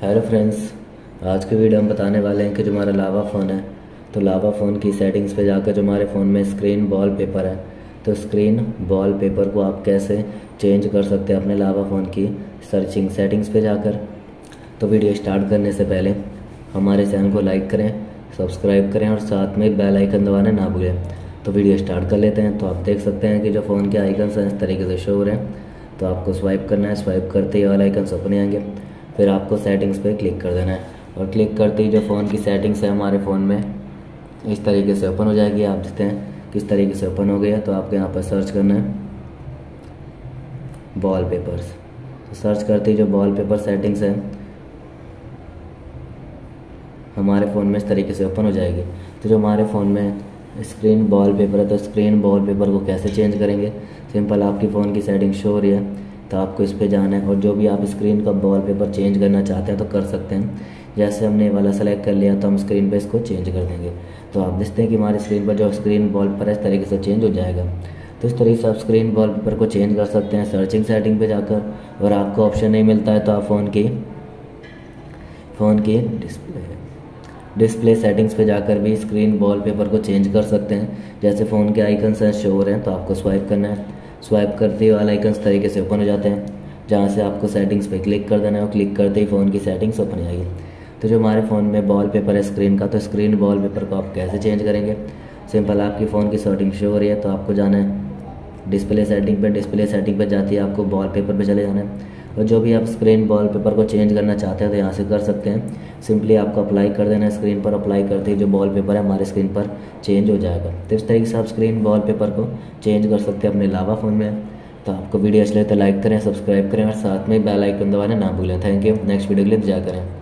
Hello friends, आज के video हम बताने वाले हैं कि जो हमारा लावा फ़ोन है तो लावा फ़ोन की सेटिंग्स पे जाकर जो हमारे फ़ोन में स्क्रीन वॉलपेपर है तो स्क्रीन वॉलपेपर को आप कैसे चेंज कर सकते हैं अपने लावा फ़ोन की सर्चिंग सेटिंग्स पे जाकर। तो वीडियो स्टार्ट करने से पहले हमारे चैनल को लाइक करें, सब्सक्राइब करें और साथ में बेल आइकन दबाना ना भूलें। तो वीडियो स्टार्ट कर लेते हैं। तो आप देख सकते हैं कि जो फ़ोन के आइकन्स हैं इस तरीके से शो हो रहे हैं। तो आपको स्वाइप करना है, स्वाइप करते ही ऑल आइकन्स अपने आएंगे। फिर आपको सेटिंग्स पे क्लिक कर देना है और क्लिक करते ही जो फ़ोन की सेटिंग्स है हमारे फ़ोन में इस तरीके से ओपन हो जाएगी। आप देखते हैं किस तरीके से ओपन हो गया। तो आपको यहाँ पर सर्च करना है वॉलपेपर्स। तो सर्च करते ही जो वॉलपेपर सेटिंग्स है हमारे फ़ोन में इस तरीके से ओपन हो जाएगी। तो जो हमारे फ़ोन में स्क्रीन वॉलपेपर है तो स्क्रीन वॉलपेपर को कैसे चेंज करेंगे। सिंपल, आपकी फ़ोन की सेटिंग शो हो रही है तो आपको इस पे जाना है और जो भी आप स्क्रीन का वॉलपेपर चेंज करना चाहते हैं तो कर सकते हैं। जैसे हमने ये वाला सेलेक्ट कर लिया तो हम स्क्रीन पे इसको चेंज कर देंगे। तो आप देखते हैं कि हमारी स्क्रीन पर जो स्क्रीन वॉलपेपर है इस तरीके से चेंज हो जाएगा। तो इस तरीके से आप स्क्रीन वॉलपेपर को चेंज कर सकते हैं सर्चिंग सेटिंग पे जाकर। और आपको ऑप्शन नहीं मिलता है तो आप फ़ोन की डिस्प्ले सेटिंग्स पे जाकर भी स्क्रीन वॉलपेपर को चेंज कर सकते हैं। जैसे फ़ोन के आइकन्स हैं शो हो रहे हैं तो आपको स्वाइप करना है, स्वाइप करते ही वाला आइकन्स तरीके से ओपन हो जाते हैं जहाँ से आपको सेटिंग्स पे क्लिक कर देना है और क्लिक करते ही फ़ोन की सेटिंग्स ओपन हो जाएगी। तो जो हमारे फ़ोन में वॉलपेपर है स्क्रीन का तो स्क्रीन वॉलपेपर को आप कैसे चेंज करेंगे। सिंपल, आपकी फ़ोन की सेटिंग शो हो रही है तो आपको जाना है डिस्प्ले सेटिंग पे। डिस्प्ले सेटिंग पे जाती है आपको वॉलपेपर पे चले जाना है और जो भी आप स्क्रीन वॉलपेपर को चेंज करना चाहते हैं तो यहाँ से कर सकते हैं। सिंपली आपको अप्लाई कर देना है स्क्रीन पर। अप्लाई करते ही जो वॉलपेपर है हमारे स्क्रीन पर चेंज हो जाएगा। तो इस तरीके से आप स्क्रीन वॉलपेपर को चेंज कर सकते हैं अपने लावा फ़ोन में। तो आपको वीडियो अच्छी लगे तो लाइक करें, सब्सक्राइब करें और साथ में बेल आइकन दबाना ना भूलें। Thank you. नेक्स्ट वीडियो के लिए इंतजार करें।